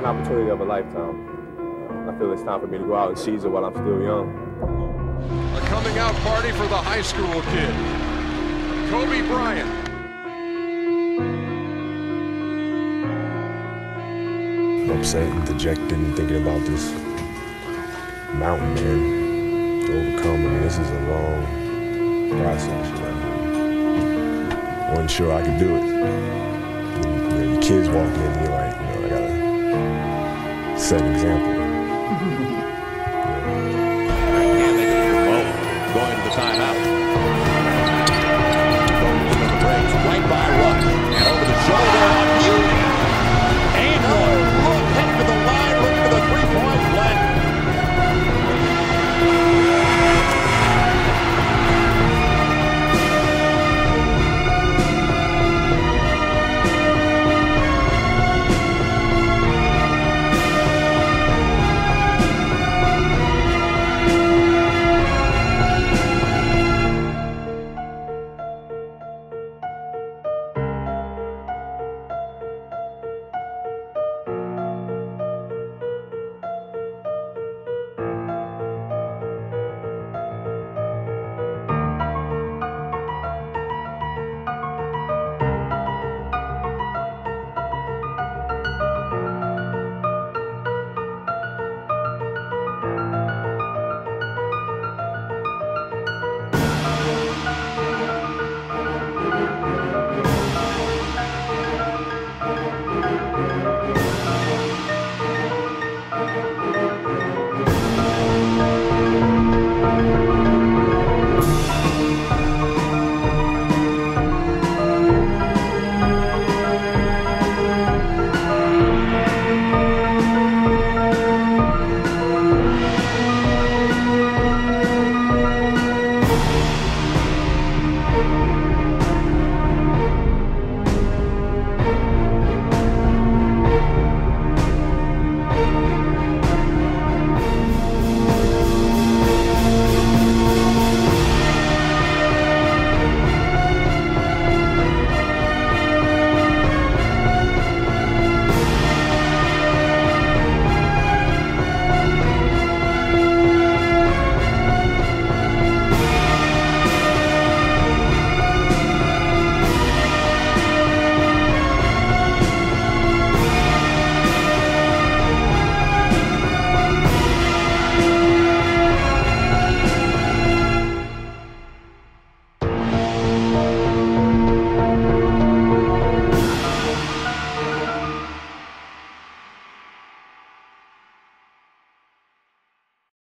opportunity of a lifetime. I feel it's time for me to go out and seize it while I'm still young. A coming out party for the high school kid, Kobe Bryant. Upset and dejected and thinking about this mountain, man, to overcome. I mean, this is a long process, you know. Wasn't sure I could do it. And, your kids walk in and you're like, I gotta set an example. Can't make it for Mo going to the timeout.